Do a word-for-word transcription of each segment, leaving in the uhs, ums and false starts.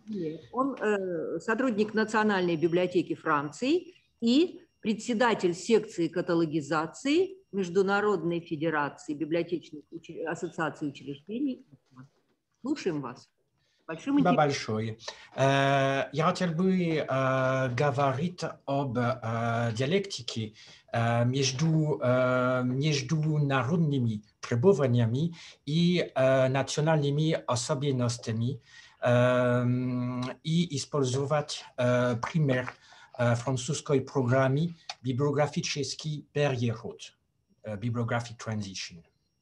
Он э, сотрудник Национальной библиотеки Франции и председатель секции каталогизации Международной федерации библиотечных уч... ассоциаций учреждений. Слушаем вас. Большим Спасибо интересом. большое. Э, Я хотел бы э, говорить об э, диалектике э, между э, международными требованиями и э, национальными особенностями э, и использовать э, пример э, французской программы библиографический переход, э, bibliographic transition.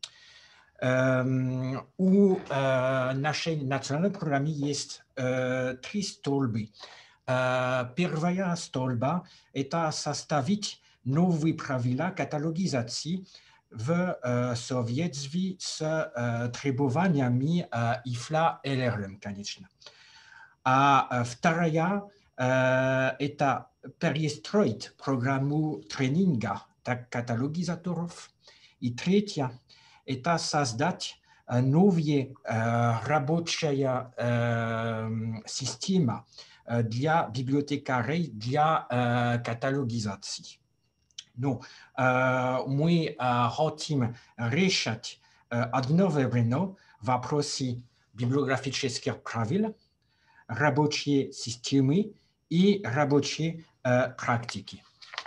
Um, у uh, нашей национальной программе есть uh, три столбы. Uh, первая столба – это составить новые правила каталогизации в uh, соответствии с uh, требованиями uh, ИФЛА эл эр эм, конечно. А uh, вторая uh, – это перестроить программу тренинга так, каталогизаторов. И третья – это создать новая рабочая система для библиотекарей для каталогизации. Ну, мы хотим решать одновременно вопросы библиографических правил, рабочие системы и рабочие практики.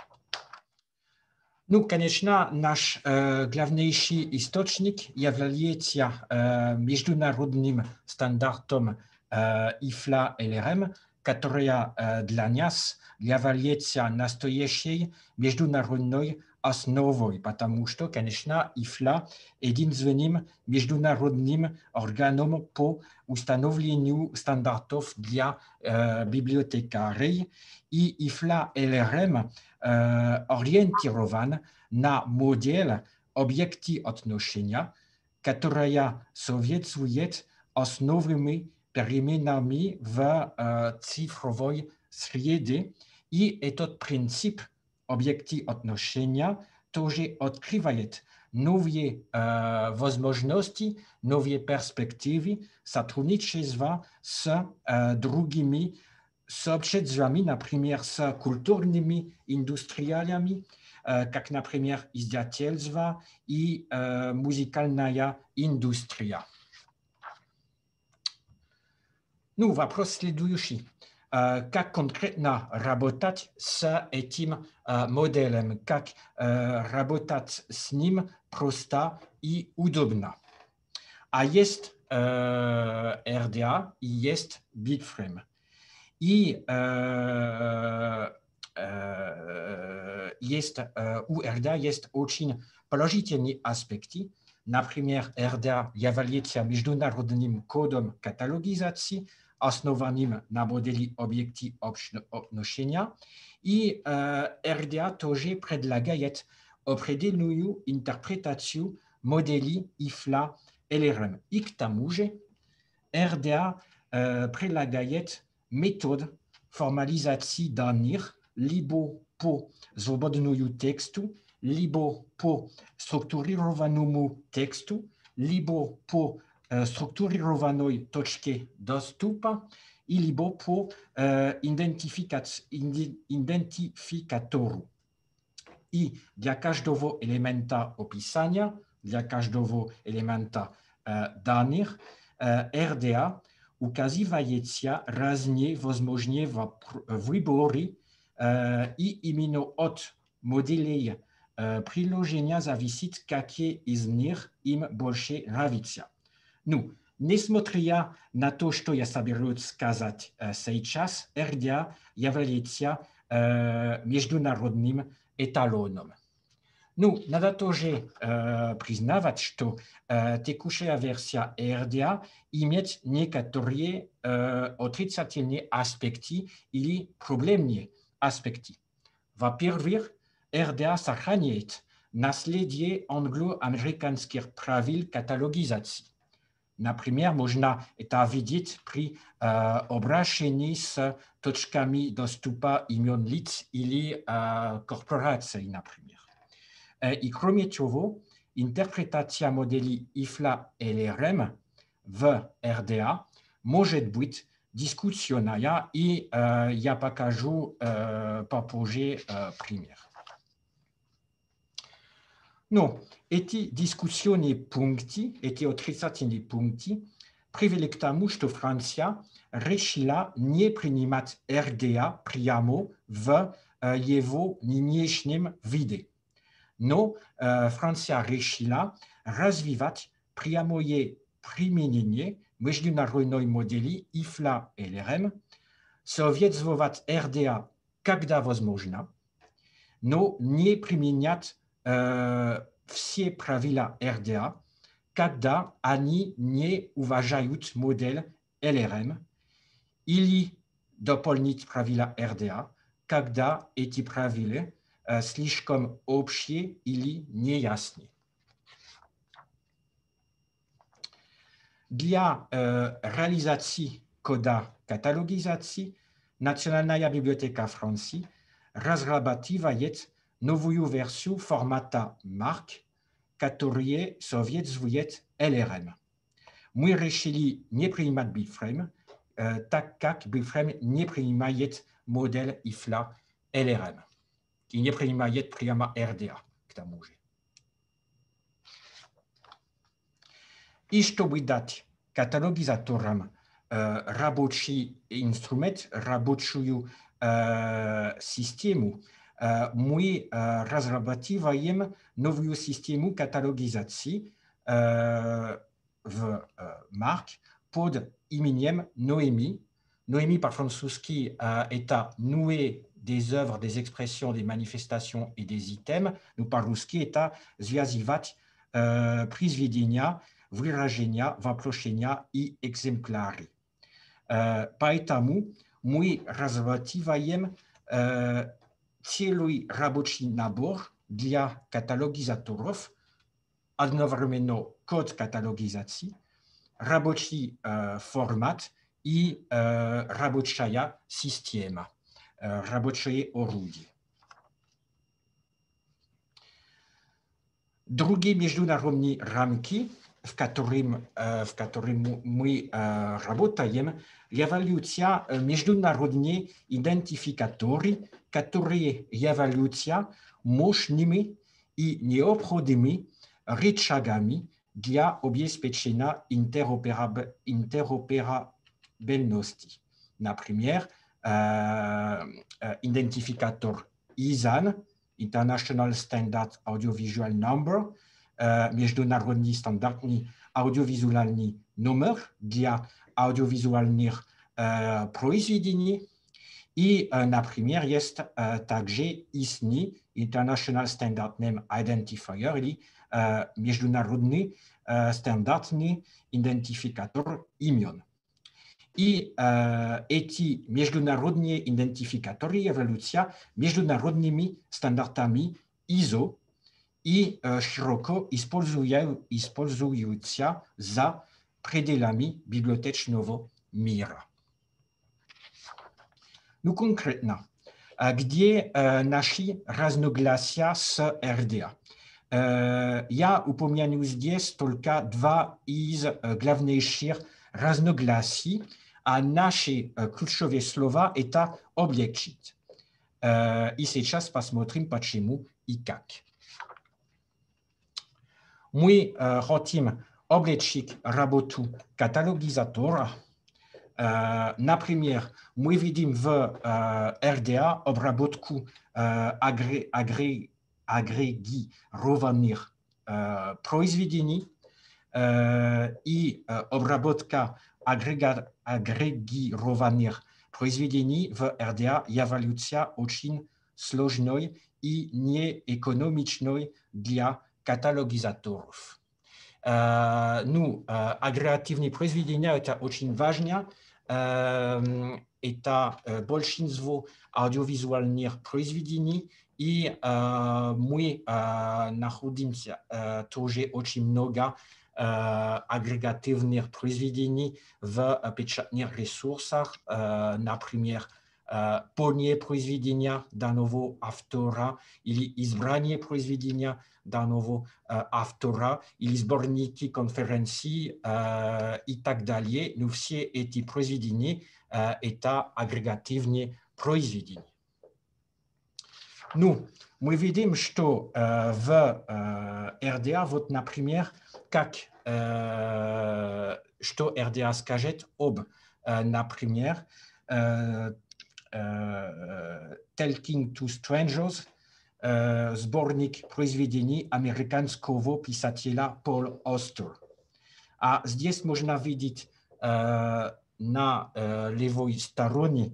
Ну, конечно, наш э, главнейший источник является э, международным стандартом э, ИФЛА эл эр эм, которая э, для нас является настоящей международной основой, потому что, конечно, ИФЛА единственным международным органом по установлению стандартов для э, библиотекарей, и ИФЛА эл эр эм Uh, ориентирован на модель объекта отношения, которая соответствует основными переменами в uh, цифровой среде. И этот принцип объекта отношения тоже открывает новые uh, возможности, новые перспективы сотрудничества с uh, другими сообществами, например, с культурными индустриями, как, например, издательство и музыкальная индустрия. Ну, вопрос следующий. Как конкретно работать с этим моделем? Как работать с ним просто и удобно? А есть эр ди эй и есть BigFrame. И э, э, есть, э, у эр ди эй есть очень положительные аспекты. Например, эр ди эй является международным кодом каталогизации, основанным на модели объекта отношения. И э, эр ди эй тоже предлагает определенную интерпретацию моделей ИФЛА эл эр эм. И к тому же эр ди эй э, предлагает метод формализации данных либо по свободному тексту, либо по структурированному тексту, либо по э, структурированной точке доступа, и либо по э, идентификатору. И для каждого элемента описания, для каждого элемента э, данных, э, эр ди эй указывается разные возможные выборы, э, и именно от моделей э, приложения зависит, какие из них им больше нравятся. Ну, несмотря на то, что я собираюсь сказать э, сейчас, эр ди эй является э, международным эталоном. Ну, надо тоже э, признавать, что э, текущая версия эр ди эй имеет некоторые э, отрицательные аспекты или проблемные аспекты. Во-первых, эр ди эй сохраняет наследие англо-американских правил каталогизации. Например, можно это видеть при э, обращении с точками доступа имен лиц или э, корпораций, например. И кроме того, интерпретация модели ИФЛА эл эр эм в эр ди эй может быть дискуссионная, и э, я покажу э, попозже э, пример. Ну, эти дискуссионные пункты, эти отрицательные пункты привели к тому, что Франция решила не принимать эр дэ а прямо в э, его нынешнем виде. Но э, Франция решила развивать прямое применение международной модели ай эф эл эй эл эр эм, советовать эр дэ а когда возможно, но не применять э, все правила эр дэ а, когда они не уважают модель эл эр эм, или дополнить правила эр дэ а, когда эти правила э, слишком общие или неясные. Для э, реализации кода каталогизации Национальная библиотека Франции разрабатывает новую версию формата марк, которая соответствует эл эр эм. Мы решили не принимать бифрейм, э, так как бифрейм не принимает модель ай эф эл эй эл эр эм и не принимает прямо эр дэ а к тому же. И чтобы дать каталогизаторам э, рабочий инструмент, рабочую э, систему, э, мы э, разрабатываем новую систему каталогизации э, в э, марк под именем Noémie. Noémie по-французски э, это «nouer des œuvres, des expressions, des manifestations et des items». Ну, по-русски это «связывать э, произведения, выражения, вопросения и экземпляры». Э, поэтому мы разрабатываем э, целый рабочий набор для каталогизаторов, одновременно код каталогизации, рабочий э, формат и э, рабочая система, э, рабочие орудия. Другие международные рамки, в которых, в которых мы работаем, являются международные идентификаторы, которые являются мощными и необходимыми рычагами для обеспечения интероперабельности. Например, идентификатор ай эс эй эн, International Standard Audiovisual Number, э, международный стандартный аудиовизуальный номер для аудиовизуальных э, произведений. И, э, например, есть э, также ай эс эн и, International Standard Name Identifier, или э, международный э, стандартный идентификатор имен. И э, эти международные идентификаторы являются международными стандартами ай эс о и э, широко используя, используются за пределами библиотечного мира. Ну, конкретно, где э, наши разногласия с эр дэ а? Э, я упомяну здесь только два из э, главнейших разногласий, а наши э, ключевые слова – это облегчить. Э, и сейчас посмотрим, почему и как. Мы э, хотим облегчить работу каталогизатора. Э, например, мы видим в э, эр дэ а обработку э, агре, агре, агрегированных э, произведений, э, и э, обработка агрега, агрегированных произведений в эр дэ а являются очень сложной и неэкономичной для каталогизаторов. Э, ну, э, агрегативные произведения – это очень важно. Э, это э, большинство аудиовизуальных произведений, и э, мы э, находимся э, тоже очень много э, агрегативных произведений в печатных ресурсах, э, например, э, полное произведение данного автора или избрание произведения данного э, автора или сборники конференций э, и так далее. Но все эти произведения это агрегативное произведение. Ну, мы видим, что в эр дэ а, вот, например, как, что эр дэ а скажет об, например, Talking to Strangers, сборник произведений американского писателя Пола Остер. А здесь можно видеть на левой стороне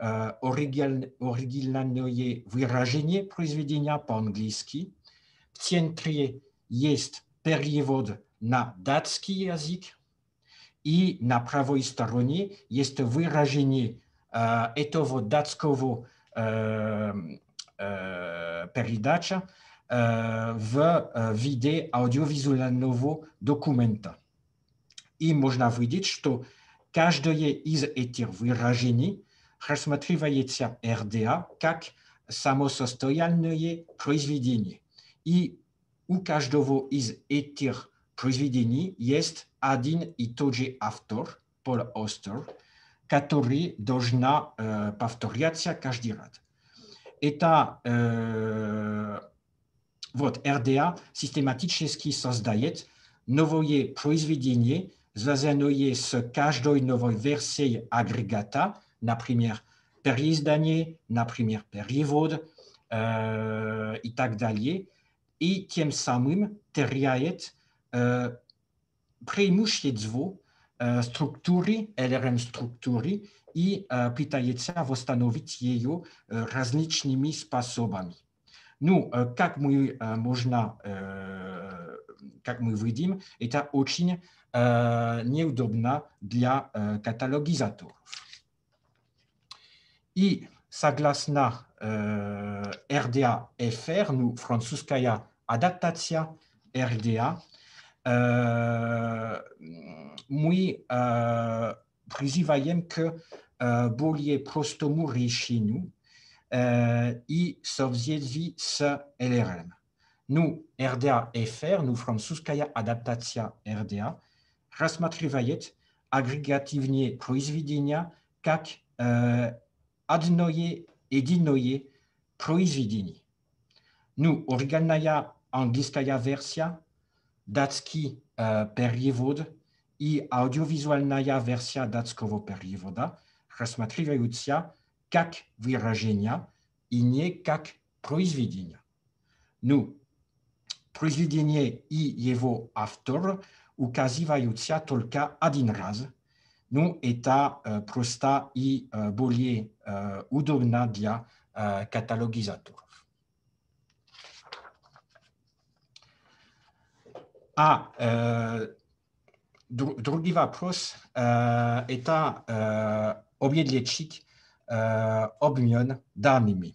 оригинальное выражение произведения по-английски. В центре есть перевод на датский язык, и на правой стороне есть выражение э, этого датского э, э, передача э, в виде аудиовизуального документа. И можно видеть, что каждое из этих выражений рассматривается эр дэ а как самосостоятельное произведение. И у каждого из этих произведений есть один и тот же автор, Пол Остер, который должен э, повторяться каждый раз. Это э, вот эр дэ а систематически создает новые произведения, связанные с каждой новой версией агрегата, например, переиздание, например, перевод э, и так далее, и тем самым теряет э, преимущество э, структуры, эл эр эм-структуры, и э, пытается восстановить ее э, различными способами. Ну, э, как мы э, можно, э, как мы видим, это очень э, неудобно для э, каталогизаторов. И согласно э, эр дэ а эф эр, ну, французская адаптация эр дэ а, э, мы э, призываем к э, более простому решению э, и соответствии с эл эр эм. Ну, эр дэ а эф эр, ну, французская адаптация эр дэ а, рассматривает агрегативные произведения как э, одно единое произведение. Ну, оригинальная английская версия, датский э, перевод и аудиовизуальная версия датского перевода рассматриваются как выражения и не как произведения. Ну, произведение и его автор указываются только один раз. Ну, это э, просто и э, более э, удобно для э, каталогизаторов. А э, дру, другой вопрос э, это э, обеспечить э, обмен данными.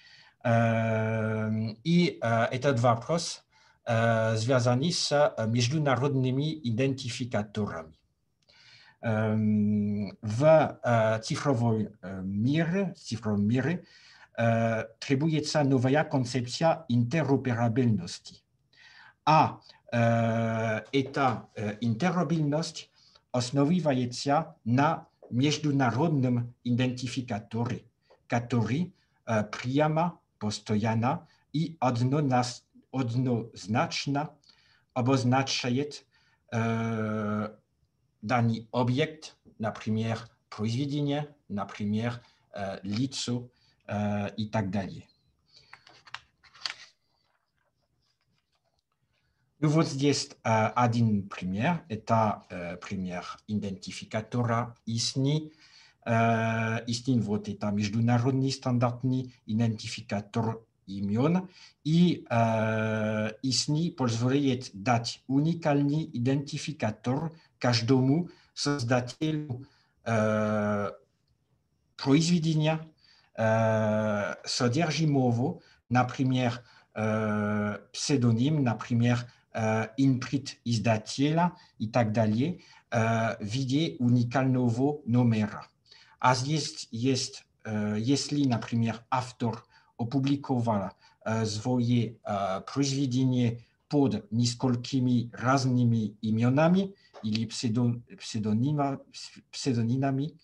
Э, и э, этот вопрос э, связан с международными идентификаторами. Э, в э, цифровом мире, цифровом мире э, требуется новая концепция интероперабельности. А э, эта э, интероперабельность основывается на международном идентификаторе, который э, прямо, постоянно и однозначно обозначает э, данный объект, например, произведение, например, э, лицо э, и так далее. И вот здесь э, один пример, это э, пример идентификатора ай эс эн и. Э, ай эс эн и вот это международный стандартный идентификатор имен, и э, ай эс эн и позволяет дать уникальный идентификатор каждому создателю э, произведения э, содержимого, например, э, псевдоним, например, э, импринт издателя и так далее, э, в виде уникального номера. А здесь есть, э, если, например, автор опубликовал э, свое э, произведение под несколькими разными именами или псевдонимами,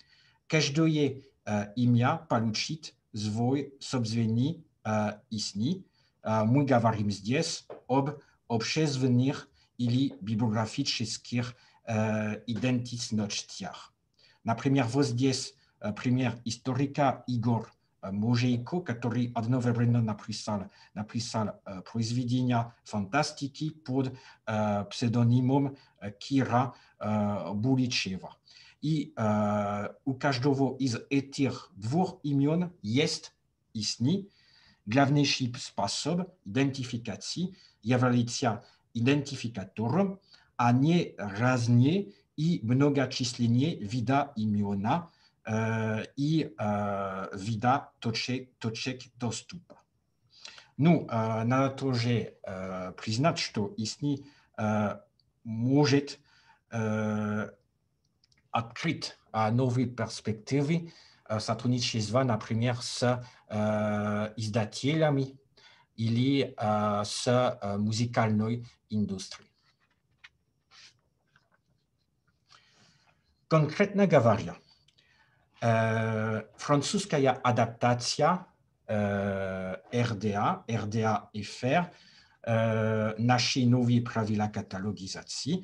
каждое имя получит свой собственный истни. Мы говорим здесь об общественных или библиографических идентичностях. Например, вот здесь пример историка Игорь Можейко, который одновременно написал, написал произведения фантастики под псевдонимом Кира Буличева. И у каждого из этих двух имен есть истни. Главнейший способ идентификации является идентификатором, а не разные и многочисленные вида имена э, и э, вида точек, точек доступа. Ну, э, надо тоже э, признать, что истни э, может э, открыть новые перспективы сотрудничества, например, с э, издателями или э, с э, музыкальной индустрией. Конкретно говоря, э, французская адаптация э, эр дэ а, эр дэ а эф эр, э, наши новые правила каталогизации,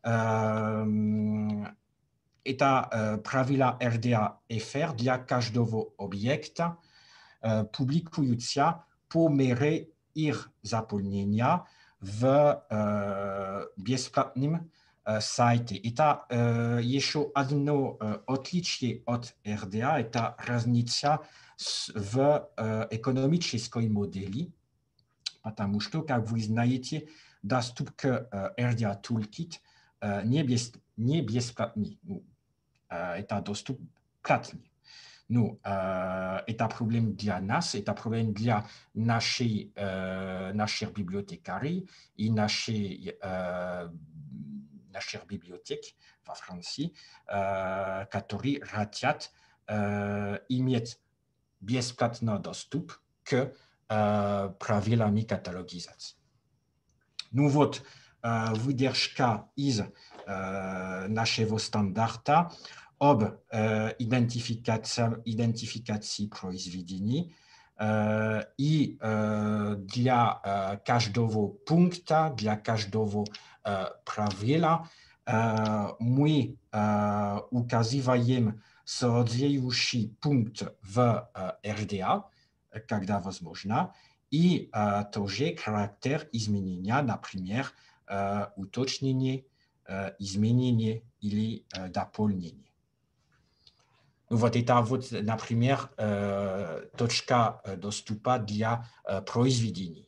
э, это э, правила эр дэ а эф эр для каждого объекта э, публикуются по мере их заполнения в э, бесплатном э, сайте. Это э, еще одно э, отличие от эр дэ а, это разница с, в э, экономической модели, потому что, как вы знаете, доступ к э, эр дэ а Toolkit э, не, без, не бесплатный. Ну, э, это доступ платный. Ну, э, это проблема для нас, это проблема для нашей, э, наших библиотекарей и нашей, э, наших библиотек во Франции, э, которые хотят э, иметь бесплатный доступ к э, правилам каталогизации. Ну вот, э, выдержка из э, нашего стандарта об э, идентификации, идентификации произведений э, и э, для э, каждого пункта, для каждого э, правила э, мы э, указываем соответствующий пункт в э, эр дэ а, когда возможно, и э, тоже характер изменения, например, э, уточнение, э, изменение или э, дополнение. Вот это, вот, например, э, точка доступа для э, произведений.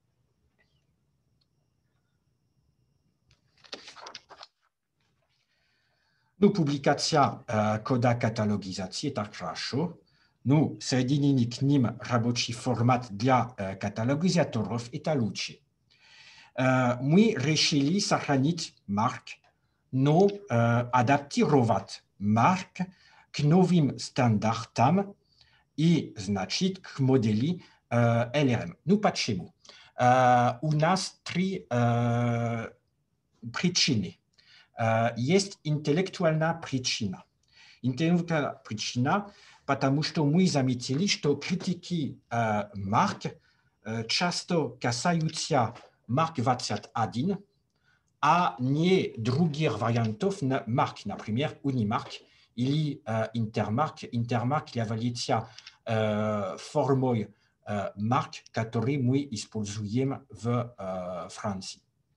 Ну, публикация э, кода каталогизации – это хорошо. Ну, соединение к ним рабочий формат для э, каталогизаторов – это лучше. Э, мы решили сохранить марк, но э, адаптировать марк к новым стандартам и, значит, к модели э, эл эр эм. Ну, почему? Э, у нас три э, причины. Э, есть интеллектуальная причина. Интеллектуальная причина, потому что мы заметили, что критики э, марк э, часто касаются марк двадцать один, а не других вариантов на марк, например, Unimark или э, Intermark. Intermark является э, формой э, марк, который мы используем в э, Франции.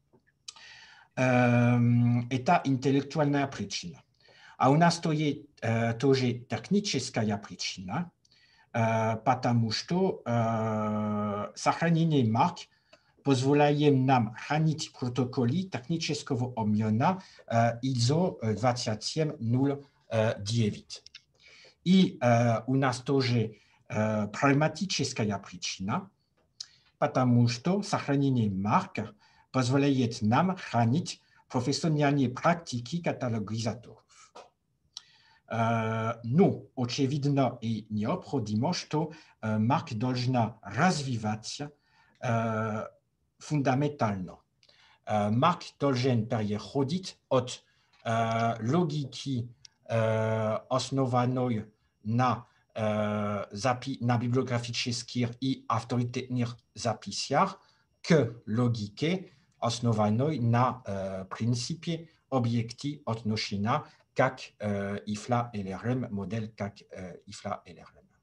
Э, это интеллектуальная причина. А у нас то есть э, тоже техническая причина, э, потому что э, сохранение марк позволяет нам хранить протоколы технического обмена э, ай эс о двадцать семь ноль девять. И э, у нас тоже э, прагматическая причина, потому что сохранение марк позволяет нам хранить профессиональные практики каталогизаторов. Э, ну, очевидно и необходимо, что э, марка должна развиваться э, фундаментально. Марк должен переходить от э, логики основанной на, запи на библиографических и авторитетных записях к логике, основанной на принципе объекти отношения как ИФЛА эл эр эм, модель как ИФЛА эл эр эм.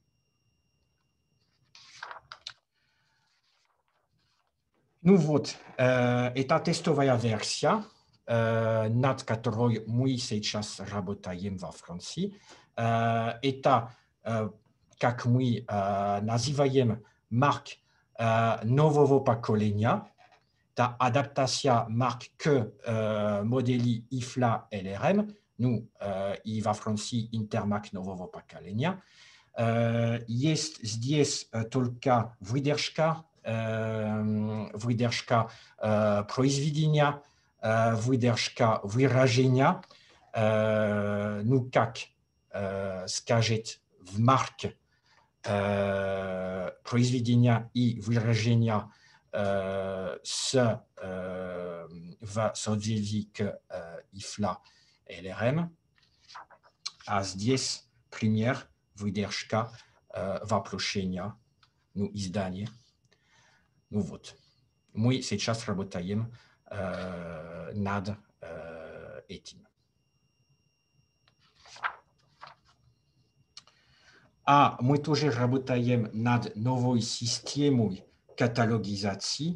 Ну вот, это тестовая версия, над которой мы сейчас работаем во Франции. Это, как мы называем, марк нового поколения. Это адаптация марк к модели ИФЛА эл эр эм, ну, и во Франции интермарк нового поколения. Есть здесь только выдержка, выдержка произведения, выдержка выражения, ну, как скажет в марке произведения и выражения с, в соответствии к ИФЛА эл эр эм. А здесь пример выдержка воплощения, ну, издания. Ну вот, мы сейчас работаем э, над э, этим. А мы тоже работаем над новой системой каталогизации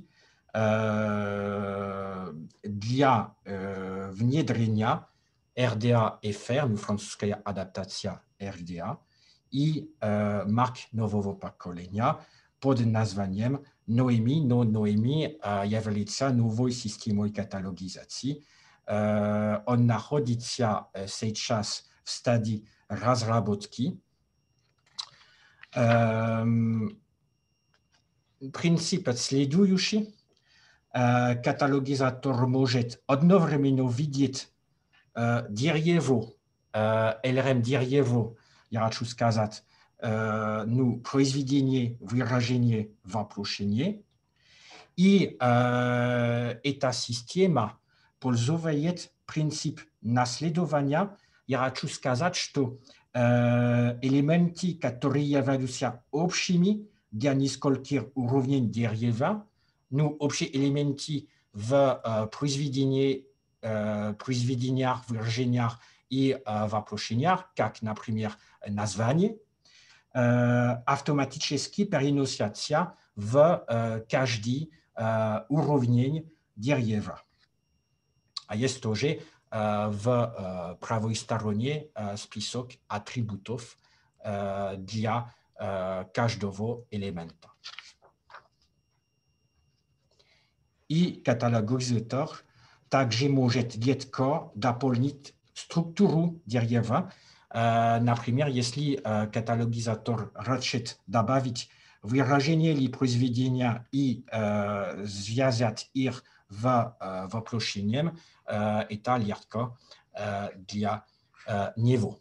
э, для э, внедрения эр ди эй-эф эр, ну, французская адаптация эр ди эй, и э, марк нового поколения под названием Noemi, но Noemi является новой системой каталогизации. Он находится сейчас в стадии разработки. Принцип следующий. Каталогизатор может одновременно видеть дерево, эл эр эм дерево, я хочу сказать, ну, произведение, выражение, воплощение. И э, эта система пользует принцип наследования. Я хочу сказать, что э, элементы, которые являются общими для нескольких уровней дерева, ну, общие элементы в э, произведении, э, произведениях, выражениях и э, воплощениях, как, например, название, автоматически переносятся в каждый уровень дерева. А есть тоже в правой стороне список атрибутов для каждого элемента. И каталогизатор также может легко дополнить структуру дерева. Например, если каталогизатор хочет добавить выражение или произведения и связать их в воплощение, это легко для него.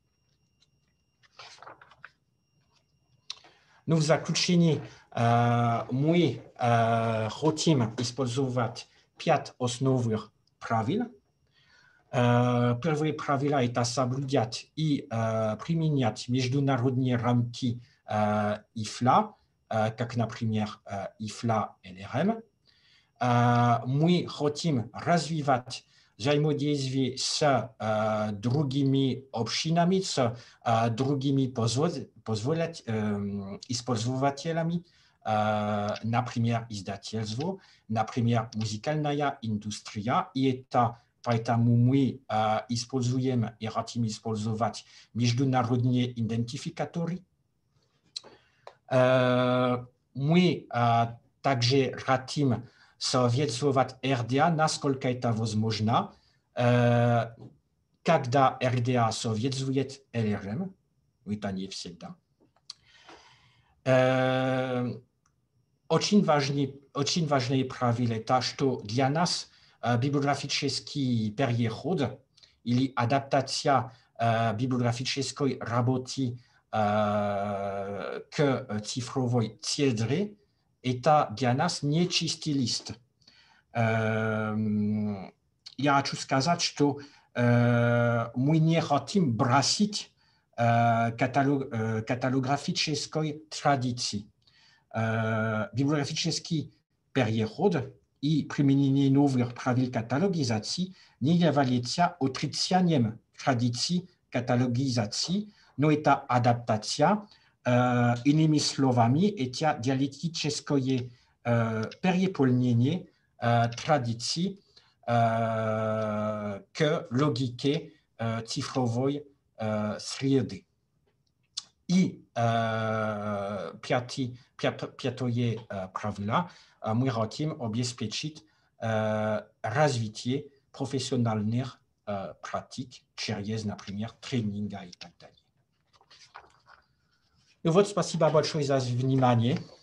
Ну, в заключении мы хотим использовать пять основных правил. Первые правила – это соблюдать и применять международные рамки ИФЛА, как, например, ИФЛА эл эр эм. Мы хотим развивать взаимодействие с другими общинами, с другими использователями, например, издательство, например, музыкальная индустрия, и это поэтому мы э, используем и хотим использовать международные идентификаторы. Э, мы э, также хотим советовать эр ди эй, насколько это возможно, э, когда эр ди эй советует эл эр эм, это не всегда. Э, очень важный, очень важное правило это, что для нас библиографический переход или адаптация э, библиографической работы э, к цифровой цедре, это для нас не чистый лист. Э, я хочу сказать, что мы не хотим бросить каталографической традиции. Библиографический переход и применение новых правил каталогизации не является отрицанием традиций каталогизации, но это адаптация, иными словами, это диалектическое переполнение традиций к логике цифровой среды. И пятое правило, мы хотим обеспечить развитие профессиональных практик через, например, тренинга и так далее. И вот, спасибо большое за внимание.